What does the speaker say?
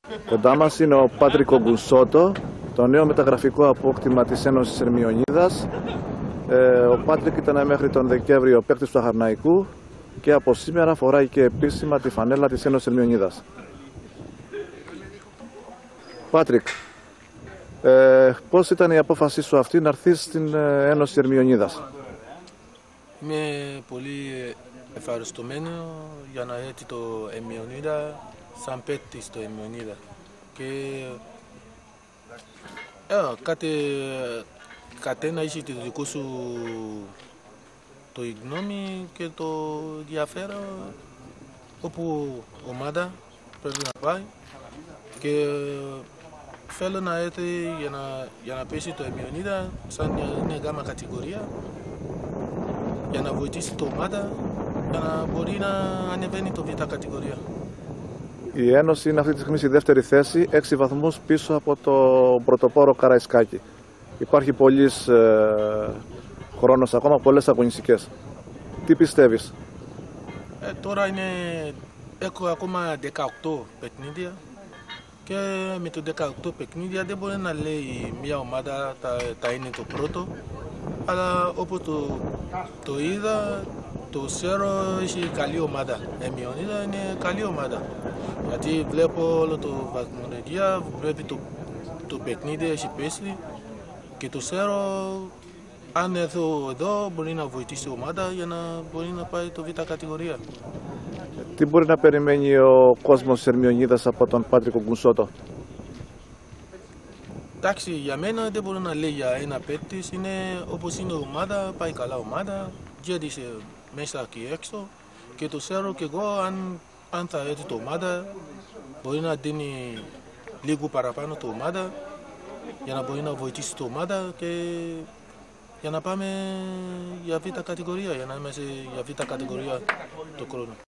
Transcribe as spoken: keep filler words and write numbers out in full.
Κοντά μας είναι ο Πάτρικο Γκουνσότο, το νέο μεταγραφικό απόκτημα της Ένωσης Ερμιονίδας. Ε, ο Πάτρικ ήταν μέχρι τον Δεκέμβριο παίκτης του Αχαρναϊκού και από σήμερα φοράει και επίσημα τη φανέλα της Ένωσης Ερμιονίδας. Πάτρικ, ε, πώς ήταν η απόφασή σου αυτή να έρθεις στην Ένωση Ερμιονίδας? Είμαι πολύ ευχαριστημένο για να έρθει το Ερμιονίδα σαν παίκτη στο Ερμιονίδα. Και ε, κάτι, κατένα έχει το δικό σου το γνώμη και το ενδιαφέρον όπου ομάδα πρέπει να πάει και θέλω να έρθει για να, για να πέσει το Ερμιονίδα σαν είναι γάμα κατηγορία για να βοηθήσει το ομάδα για να μπορεί να ανεβαίνει το β' κατηγορία. Η Ένωση είναι αυτή τη στιγμή στη δεύτερη θέση, έξι βαθμούς πίσω από το πρωτοπόρο Καραϊσκάκη. Υπάρχει πολλής ε, χρόνος ακόμα, πολλές αγωνιστικές. Τι πιστεύεις? Ε, τώρα είναι, έχω ακόμα δεκαοκτώ παιχνίδια και με το δεκαοκτώ παιχνίδια δεν μπορεί να λέει μια ομάδα τα, τα είναι το πρώτο, αλλά όπως το, το είδα, το ξέρω έχει καλή ομάδα. Ερμιονίδα είναι καλή ομάδα. Γιατί βλέπω όλο το βαθμολογία, βλέπει το, το παιχνίδι έχει πέσει και το ξέρω αν έρθω εδώ μπορεί να βοηθήσει η ομάδα για να μπορεί να πάει το β' κατηγορία. Τι μπορεί να περιμένει ο κόσμος της Ερμιονίδας από τον Πάτρικο Γκουνσότο? Εντάξει, για μένα δεν μπορώ να λέει για ένα παίκτη, είναι όπως είναι η ομάδα, πάει καλά ομάδα, γέρισε μέσα και έξω και το ξέρω και εγώ αν, αν θα έρθει το ομάδα μπορεί να δίνει λίγο παραπάνω το ομάδα για να μπορεί να βοηθήσει το ομάδα και για να πάμε για β' κατηγορία, για να είμαστε για β' κατηγορία το χρόνο.